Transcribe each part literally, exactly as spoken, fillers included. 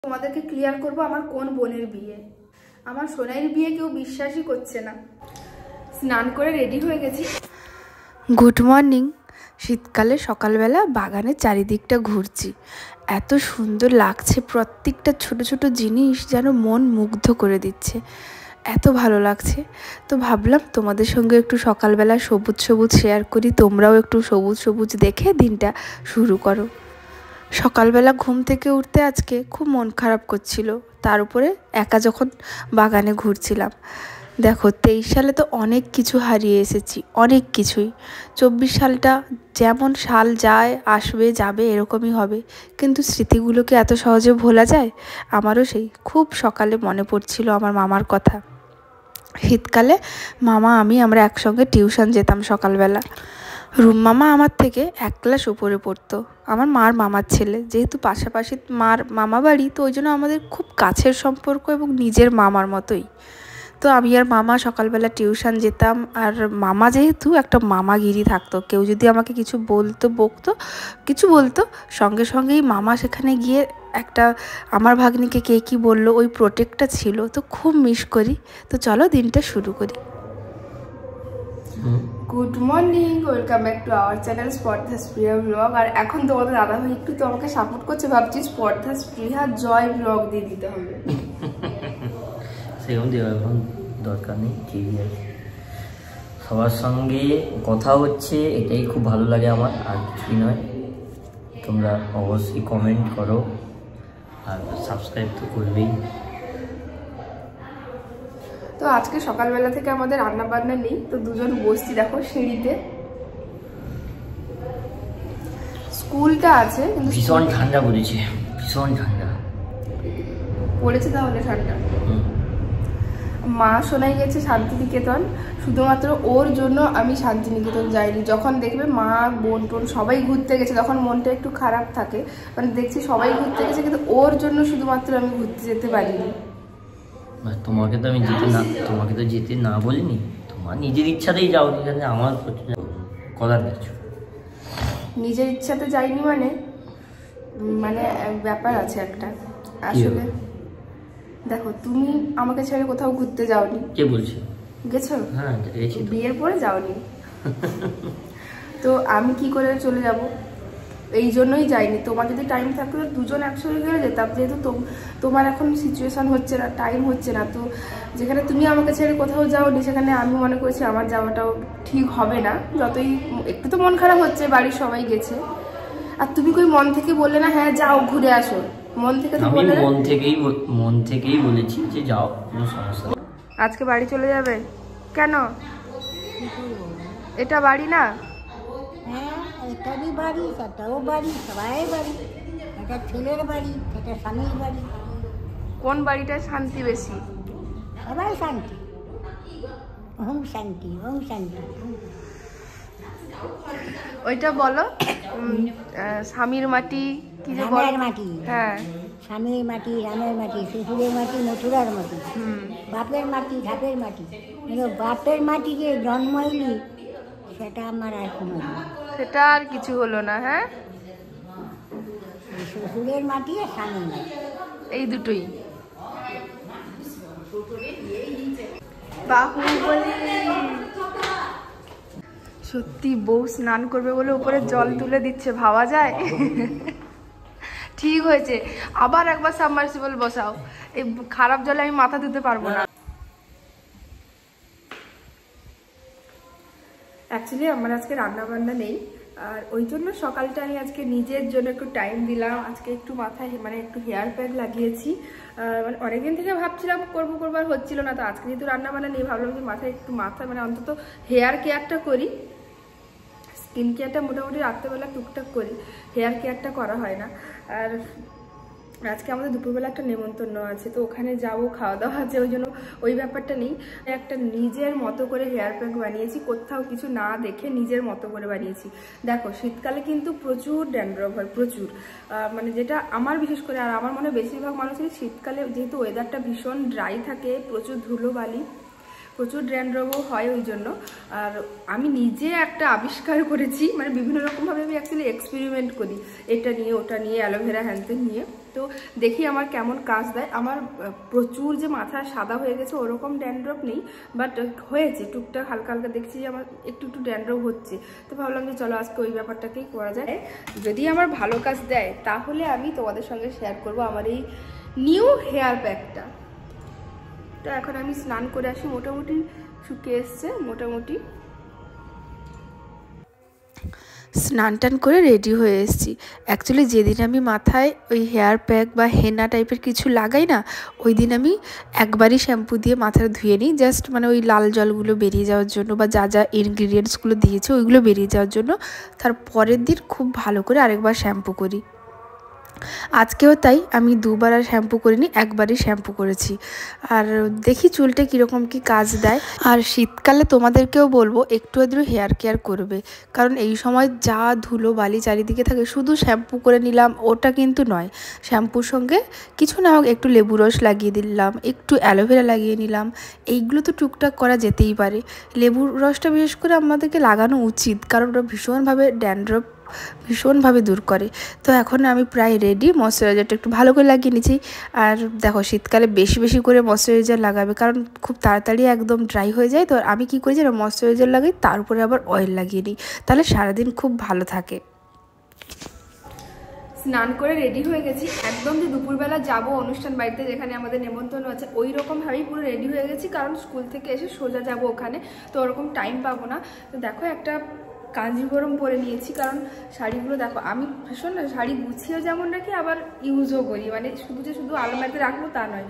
তোমাদেরকে ক্লিয়ার করব আমার কোন বোনের বিয়ে। আমার সোনাইয়ের বিয়ে কেউ বিশ্বাসই করছে না। স্নান করে রেডি হয়ে গেছি। Good morning. শীতকালে সকালবেলা বাগানের চারিদিকটা ঘুরছি, এত সুন্দর লাগছে, প্রত্যেকটা ছোট ছোট জিনিস যেন মন মুগ্ধ করে দিচ্ছে, এত ভালো লাগছে। তো ভাবলাম তোমাদের সঙ্গে একটু সকালবেলা সবুজ সবুজ শেয়ার করি, তোমরাও একটু সবুজ সবুজ দেখে দিনটা শুরু করো। সকালবেলা ঘুম থেকে উঠতে আজকে খুব মন খারাপ করছিল, তার উপরে একা যখন বাগানে ঘুরছিলাম। দেখো তেইশ সালে তো অনেক কিছু হারিয়ে এসেছি, অনেক কিছুই। চব্বিশ সালটা যেমন সাল যায় আসবে যাবে এরকমই হবে, কিন্তু স্মৃতিগুলোকে এত সহজে ভোলা যায়? আমারও সেই খুব সকালে মনে পড়ছিল আমার মামার কথা। শীতকালে মামা আমি আমরা একসঙ্গে টিউশন যেতাম সকালবেলা। রুম মামা আমার থেকে এক ক্লাস উপরে পড়তো, আমার মার মামার ছেলে। যেহেতু পাশাপাশি মার মামা বাড়ি, তো ওই জন্য আমাদের খুব কাছের সম্পর্ক এবং নিজের মামার মতোই। তো আমি আর মামা সকালবেলা টিউশন যেতাম, আর মামা যেহেতু একটা মামাগিরি থাকতো, কেউ যদি আমাকে কিছু বলতো বকতো কিছু বলতো, সঙ্গে সঙ্গেই মামা সেখানে গিয়ে একটা আমার ভাগ্নিকে কে কী বললো ওই প্রোটেক্টটা ছিল, তো খুব মিস করি। তো চলো দিনটা শুরু করি। Good morning, welcome back to our channel Spardha Spriha blog. আর এখন তোমাদের দাদা ভাই একটু তো আমাকে সাপোর্ট করছে, ভাবছি স্পর্ধা স্পৃহা জয় ব্লগ দিয়ে দিতে হবে। সেরকম দেওয়ার এখন দরকার নেই, ঠিকই আছে। সবার সঙ্গে কথা হচ্ছে, এটাই খুব ভালো লাগে আমার, আর কিছুই নয়। তোমরা অবশ্যই কমেন্ট করো আর সাবস্ক্রাইব তো করবেই। তো আজকে সকালবেলা থেকে আমাদের রান্না বান্না নেই, তো দুজন বসছি দেখো সিঁড়িতে। স্কুলটা আছে কিন্তু ভীষণ ঠান্ডা পড়েছে, ভীষণ ঠান্ডা পড়েছে। তাহলে ঠান্ডা মা শোনাই গেছে শান্তিনিকেতন, শুধুমাত্র ওর জন্য আমি শান্তিনিকেতন যাইনি। যখন দেখবে মা বোন টোন সবাই ঘুরতে গেছে তখন মনটা একটু খারাপ থাকে, মানে দেখছি সবাই ঘুরতে গেছে কিন্তু ওর জন্য শুধুমাত্র আমি ঘুরতে যেতে পারিনি। তোমাকে তো আমি যেতে না তোমাকে তো যেতে না বলিনি, তোমার নিজের ইচ্ছাতেই যাও, যেখানে আমার করার কিছু। নিজের ইচ্ছাতে যাইনি মানে মানে ব্যাপার আছে একটা। আসলে দেখো তুমি আমাকে ছেড়ে কোথাও ঘুরতে যাওনি। কে বলছে? গেছো? হ্যাঁ গেছি। বিয়ের পরে যাওনি তো আমি কি করে চলে যাব? এই জন্যই যাইনি। তোমার যদি টাইম থাকতো দুজন একসঙ্গে গেলে যেতাম, যেহেতু তোমার এখন সিচুয়েশন হচ্ছে না, টাইম হচ্ছে না। তো যেখানে তুমি আমাকে ছেড়ে কোথাও যাওনি সেখানে আমি মনে করছি আমার যাওয়াটাও ঠিক হবে না। যতই একটু তো মন খারাপ হচ্ছে, বাড়ির সবাই গেছে, আর তুমি কই মন থেকে বললে না হ্যাঁ যাও ঘুরে আসো? মন থেকে তো বললে। মন থেকেই মন থেকেই বলেছি যে যাও, কোনো সমস্যা নেই। আজকে বাড়ি চলে যাবে কেন? এটা বাড়ি না? হ্যাঁ এটারই বাড়ি, সেটাও বাড়ি, সবাই বাড়ি। এটা ছেলের বাড়ি, এটা স্বামীর বাড়ি। কোন বাড়িটায় শান্তি বেশি? সবাই শান্তি, ওম শান্তি, ওম শান্তি। ওইটা বলো, স্বামীর মাটি কি যে রামের মাটি। হ্যাঁ, স্বামীর মাটি, রামের মাটি, শ্বশুরের মাটি, মথুরার মাটি, বাপের মাটি, ধাপের মাটি। কিন্তু বাপের মাটি যে জন্মাইলি সেটা আমার আর কোনো না, সেটা আর কিছু হলো না। হ্যাঁ, শ্বশুরের মাটি আর স্বামীর মাটি, এই দুটোই। বাহুবলী। সত্যি বউ স্নান করবে বলে উপরে জল তুলে দিচ্ছে, ভাবা যায়? ঠিক হয়েছে, আবার একবার সাবমার্সিবল বসাও, এই খারাপ জলে আমি মাথা ধুতে পারবো না। অ্যাকচুয়ালি আমার আজকে রান্না বান্না নেই, আর ওই জন্য সকালটা আমি আজকে নিজের জন্য একটু টাইম দিলাম। আজকে একটু মাথায় মানে একটু হেয়ার প্যাক লাগিয়েছি, মানে অনেকদিন থেকে ভাবছিলাম করবো করবো আর হচ্ছিল না। তো আজকে যেহেতু রান্না বান্না নেই, ভাবলাম যে মাথায় একটু মাথা মানে অন্তত হেয়ার কেয়ারটা করি। স্কিন কেয়ারটা মোটামুটি রাত্রেবেলা টুকটাক করি, হেয়ার কেয়ারটা করা হয় না। আর আজকে আমাদের দুপুরবেলা একটা নেমন্তন্ন আছে, তো ওখানে যাবো, খাওয়া দাওয়া আছে, ওই জন্য ওই ব্যাপারটা নেই। একটা নিজের মতো করে হেয়ার প্যাক বানিয়েছি, কোথাও কিছু না দেখে নিজের মতো করে বানিয়েছি। দেখো শীতকালে কিন্তু প্রচুর ড্যান্ড্রফ হয়, প্রচুর, মানে যেটা আমার বিশেষ করে, আর আমার মনে হয় বেশিরভাগ মানুষের শীতকালে যেহেতু ওয়েদারটা ভীষণ ড্রাই থাকে, প্রচুর ধুলোবালি, প্রচুর ড্যান্ড্রফও হয় ওই জন্য। আর আমি নিজে একটা আবিষ্কার করেছি, মানে বিভিন্ন রকমভাবে আমি অ্যাকচুয়ালি এক্সপেরিমেন্ট করি, এটা নিয়ে ওটা নিয়ে অ্যালোভেরা হ্যানতেন নিয়ে। তো দেখি আমার কেমন কাজ দেয়। আমার প্রচুর যে মাথা সাদা হয়ে গেছে ওরকম ড্যান্ড্রফ নেই, বাট হয়েছে টুকটাক হালকা হালকা দেখছি যে আমার একটু একটু ড্যান্ড্রফ হচ্ছে। তো ভাবলাম যে চলো আজকে ওই ব্যাপারটাকেই করা যায়। যদি আমার ভালো কাজ দেয় তাহলে আমি তোমাদের সঙ্গে শেয়ার করব আমার এই নিউ হেয়ার প্যাকটা। তো এখন আমি স্নান করে আসি, মোটামুটি শুকিয়ে এসছে মোটামুটি। স্নান টান করে রেডি হয়ে এসেছি। অ্যাকচুয়ালি যেদিন আমি মাথায় ওই হেয়ার প্যাক বা হেনা টাইপের কিছু লাগাই না, ওই দিন আমি একবারই শ্যাম্পু দিয়ে মাথাটা ধুয়ে নিই, জাস্ট মানে ওই লাল জলগুলো বেরিয়ে যাওয়ার জন্য বা যা যা ইনগ্রিডিয়েন্টসগুলো দিয়েছে ওইগুলো বেরিয়ে যাওয়ার জন্য। তার পরের দিন খুব ভালো করে আরেকবার শ্যাম্পু করি। আজকেও তাই আমি দুবার আর শ্যাম্পু করিনি, একবারই শ্যাম্পু করেছি। আর দেখি চুলটা কীরকম কি কাজ দেয়। আর শীতকালে তোমাদেরকেও বলবো একটু আধটু হেয়ার কেয়ার করবে, কারণ এই সময় যা ধুলো বালি চারিদিকে থাকে। শুধু শ্যাম্পু করে নিলাম ওটা কিন্তু নয়, শ্যাম্পুর সঙ্গে কিছু না হোক একটু লেবু রস লাগিয়ে দিলাম, একটু অ্যালোভেরা লাগিয়ে নিলাম, এইগুলো তো টুকটাক করা যেতেই পারে। লেবুর রসটা বিশেষ করে আমাদেরকে লাগানো উচিত, কারণ ওটা ভীষণভাবে ড্যান্ড্রফ ভীষণভাবে দূর করে। তো এখন আমি প্রায় রেডি, ময়শ্চারাইজারটা একটু ভালো করে লাগিয়ে নিচ্ছি। আর দেখো শীতকালে বেশি বেশি করে ময়শ্চারাইজার লাগাবে, কারণ খুব তাড়াতাড়ি একদম ড্রাই হয়ে যায়। তো আমি কী করি যেন ময়শ্চারাইজার লাগাই, তার উপরে আবার অয়েল লাগিয়ে নিই, তাহলে সারাদিন খুব ভালো থাকে। স্নান করে রেডি হয়ে গেছি, একদম যে দুপুরবেলা যাব অনুষ্ঠান বাড়িতে যেখানে আমাদের নেমন্তন্ন আছে ওই রকমভাবেই পুরো রেডি হয়ে গেছি, কারণ স্কুল থেকে এসে সোজা যাব ওখানে, তো ওরকম টাইম পাবো না। তো দেখো একটা কাঞ্জিভরম পরে নিয়েছি, কারণ শাড়িগুলো দেখো আমি ভীষণ না শাড়ি গুছিয়ে যেমন রাখি আবার ইউজও করি, মানে শুধু যে শুধু আলমারিতে রাখবো তা নয়।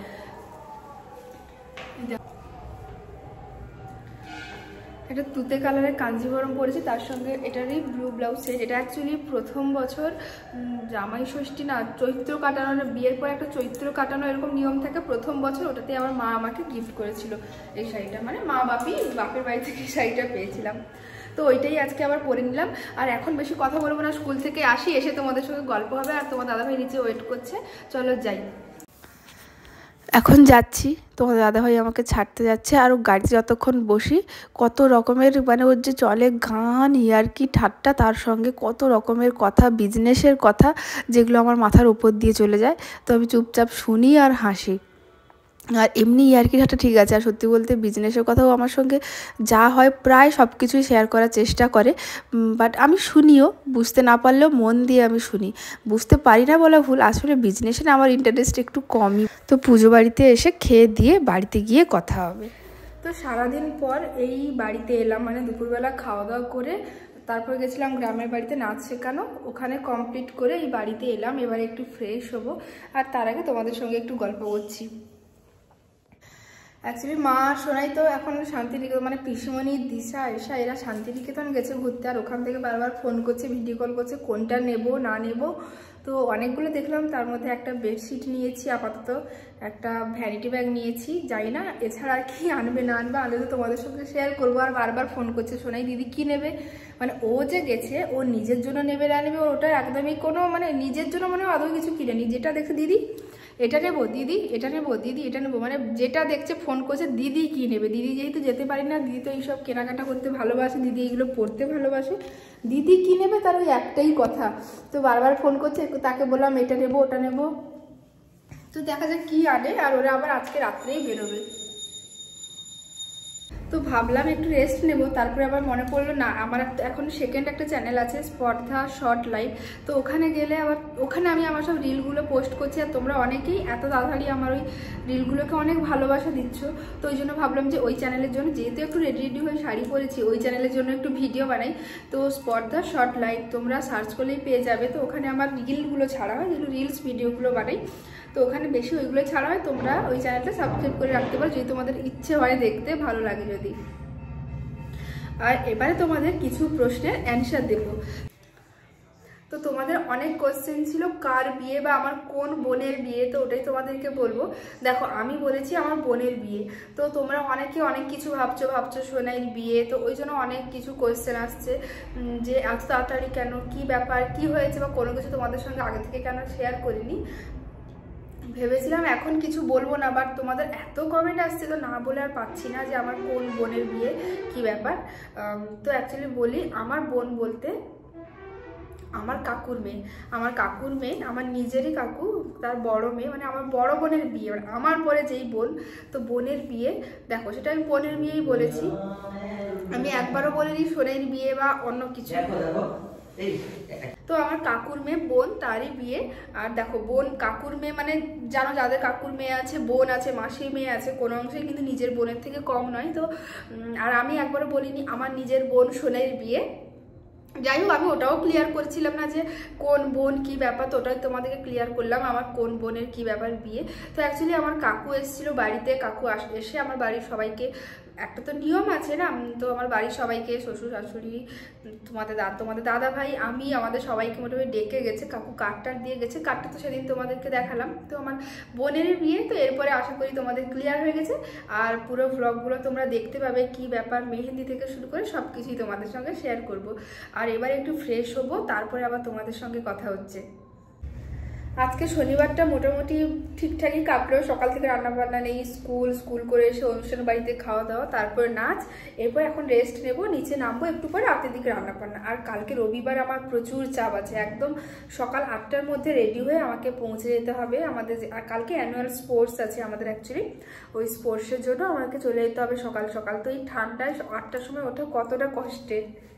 একটা তুতে কালারের কাঞ্জিভরম পরেছি, তার সঙ্গে এটারই ব্লু ব্লাউজ সেট। এটা অ্যাকচুয়ালি প্রথম বছর জামাই ষষ্ঠী না চৈত্র কাটানো, বিয়ের পর একটা চৈত্র কাটানো এরকম নিয়ম থাকে, প্রথম বছর ওটাতে আমার মা আমাকে গিফট করেছিল এই শাড়িটা, মানে মা বাপি বাপের বাড়ি থেকে শাড়িটা পেয়েছিলাম। তো ওইটাই আজকে আবার পরে নিলাম। আর এখন বেশি কথা বলবো না, স্কুল থেকে আসি, এসে তোমাদের সঙ্গে গল্প হবে। আর তোমার দাদাভাই নিচে ওয়েট করছে, চলো যাই। এখন যাচ্ছি, তোমার দাদাভাই আমাকে ছাড়তে যাচ্ছে। আর গাড়িতে যতক্ষণ বসি কত রকমের মানে ওর যে চলে গান ইয়ার্কি ঠাট্টা, তার সঙ্গে কত রকমের কথা, বিজনেসের কথা, যেগুলো আমার মাথার উপর দিয়ে চলে যায়। তো আমি চুপচাপ শুনি আর হাসি। আর এমনি ইয়ার্কি ঠাট্টা ঠিক আছে, আর সত্যি বলতে বিজনেসের কথাও আমার সঙ্গে যা হয় প্রায় সব কিছুই শেয়ার করার চেষ্টা করে। বাট আমি শুনিও, বুঝতে না পারলেও মন দিয়ে আমি শুনি। বুঝতে পারি না বলা ভুল, আসলে বিজনেসে আমার ইন্টারেস্ট একটু কমই। তো পুজো বাড়িতে এসে খেয়ে দিয়ে বাড়িতে গিয়ে কথা হবে। তো সারাদিন পর এই বাড়িতে এলাম, মানে দুপুরবেলা খাওয়া দাওয়া করে তারপর গেছিলাম গ্রামের বাড়িতে নাচ শেখানো, ওখানে কমপ্লিট করে এই বাড়িতে এলাম। এবারে একটু ফ্রেশ হবো, আর তার আগে তোমাদের সঙ্গে একটু গল্প করছি। অ্যাকচুয়ালি মা সোনাই তো এখন শান্তিনিকেতন, মানে পিসিমণি দিশা এসা এরা শান্তিনিকেতন গেছে ঘুরতে, আর ওখান থেকে বারবার ফোন করছে, ভিডিও কল করছে কোনটা নেব না নেব। তো অনেকগুলো দেখলাম, তার মধ্যে একটা বেডশিট নিয়েছি আপাতত, একটা ভ্যানিটি ব্যাগ নিয়েছি, যাই না এছাড়া আর কি আনবে না আনবে, আনলে তো তোমাদের সঙ্গে শেয়ার করবো। আর বারবার ফোন করছে সোনাই দিদি কি নেবে, মানে ও যে গেছে ও নিজের জন্য নেবে না নেবে ওটা একদমই কোনো মানে নিজের জন্য মানে আদৌ কিছু কিনেনি। যেটা দেখে দিদি এটা নেবো, দিদি এটা নেবো, দিদি এটা নেবো, মানে যেটা দেখছে ফোন করছে দিদি কি নেবে। দিদি যেহেতু যেতে পারি না, দিদি তো এইসব কেনাকাটা করতে ভালোবাসে, দিদি এইগুলো পড়তে ভালোবাসে, দিদি কি নেবে তার ওই একটাই কথা। তো বারবার ফোন করছে, তাকে বললাম এটা নেবো ওটা নেবো। তো দেখা যাক কি আনে, আর ওরা আবার আজকে রাত্রেই বেরোবে। তো ভাবলাম একটু রেস্ট নেব, তারপরে আবার মনে পড়লো না আমার এখন সেকেন্ড একটা চ্যানেল আছে স্পর্ধা শর্ট লাইভ, তো ওখানে গেলে আবার ওখানে আমি আমার সব রিলগুলো পোস্ট করছি। আর তোমরা অনেকেই এত তাড়াতাড়ি আমার ওই রিলগুলোকে অনেক ভালোবাসা দিচ্ছ, তো ওই জন্য ভাবলাম যে ওই চ্যানেলের জন্য, যেহেতু একটু রেডি রেডি হয়ে শাড়ি পরেছি, ওই চ্যানেলের জন্য একটু ভিডিও বানাই। তো স্পর্ধা শর্ট লাইভ তোমরা সার্চ করলেই পেয়ে যাবে। তো ওখানে আমার রিলগুলো ছাড়া হয়, যেগুলো রিলস ভিডিওগুলো বানাই, তো ওখানে বেশি ওইগুলো ছাড়া হয়। তোমরা ওই চ্যানেলটা সাবস্ক্রাইব করে রাখতে পারো যদি তোমাদের ইচ্ছে হয় দেখতে, ভালো লাগে যদি। আর এবারে তোমাদের কিছু প্রশ্নের অ্যান্সার দেব। তো তোমাদের অনেক কোশ্চেন ছিল কার বিয়ে বা আমার কোন বোনের বিয়ে, তো ওটাই তোমাদেরকে বলবো। দেখো আমি বলেছি আমার বোনের বিয়ে, তো তোমরা অনেকে অনেক কিছু ভাবছো ভাবছো সোনাইর বিয়ে, তো ওই জন্য অনেক কিছু কোশ্চেন আসছে যে এত তাড়াতাড়ি কেন, কি ব্যাপার, কি হয়েছে, বা কোনো কিছু তোমাদের সঙ্গে আগে থেকে কেন শেয়ার করিনি। ভেবেছিলাম এখন কিছু বলবো না, বাট তোমাদের এত কমেন্ট আসছে তো না বলে আর পাচ্ছি না যে আমার কোন বোনের বিয়ে কি ব্যাপার। তো অ্যাকচুয়ালি বলি, আমার বোন বলতে আমার কাকুর মেয়ে, আমার কাকুর মেয়ে আমার নিজেরই কাকু, তার বড় মেয়ে, মানে আমার বড় বোনের বিয়ে, আমার পরে যেই বোন, তো বোনের বিয়ে। দেখো সেটা আমি বোনের বিয়েই বলেছি, আমি একবারও বলিনি সোনাইয়ের বিয়ে বা অন্য কিছু। তো আমার কাকুর মেয়ে বোন, তারই বিয়ে। আর দেখো বোন কাকুর মেয়ে মানে জানো যাদের কাকুর মেয়ে আছে, বোন আছে, মাসির মেয়ে আছে, কোনো অংশে কিন্তু নিজের বোনের থেকে কম নয়। তো আর আমি একবারও বলিনি আমার নিজের বোন সোনাইয়ের বিয়ে। যাই হোক, আমি ওটাও ক্লিয়ার করছিলাম না যে কোন বোন কি ব্যাপার, তো ওটাই তোমাদেরকে ক্লিয়ার করলাম আমার কোন বোনের কি ব্যাপার বিয়ে। তো অ্যাকচুয়ালি আমার কাকু এসেছিল বাড়িতে, কাকু এসে আমার বাড়ির সবাইকে, একটা তো নিয়ম আছে না, তো আমার বাড়ির সবাইকে, শ্বশুর শাশুড়ি, তোমাদের দাদা তোমাদের দাদা ভাই, আমি, আমাদের সবাইকে মোটামুটি ডেকে গেছে। কাকু কার্ডটা দিয়ে গেছে, কার্ডটা তো সেদিন তোমাদেরকে দেখালাম। তো আমার বোনের বিয়ে, তো এরপরে আশা করি তোমাদের ক্লিয়ার হয়ে গেছে। আর পুরো ভ্লগগুলো তোমরা দেখতে পাবে কি ব্যাপার, মেহেন্দি থেকে শুরু করে সব কিছুই তোমাদের সঙ্গে শেয়ার করব। আর এবার একটু ফ্রেশ হবো, তারপরে আবার তোমাদের সঙ্গে কথা হচ্ছে। আজকে শনিবারটা মোটামুটি ঠিকঠাকই কাটলো, সকাল থেকে রান্না বান্না নেই, স্কুল স্কুল করে এসে অনুষ্ঠান বাড়িতে খাওয়া দাওয়া, তারপর নাচ, এরপর এখন রেস্ট নেব, নিচে নামবো একটু পরে, রাতের দিকে রান্না বান্না। আর কালকে রবিবার আমার প্রচুর চাপ আছে, একদম সকাল আটটার মধ্যে রেডি হয়ে আমাকে পৌঁছে যেতে হবে আমাদের। আর কালকে অ্যানুয়াল স্পোর্টস আছে আমাদের, অ্যাকচুয়ালি ওই স্পোর্টসের জন্য আমাকে চলে যেতে হবে সকাল সকাল। তো এই ঠান্ডায় আটটার সময় ওঠা কতটা কষ্টের।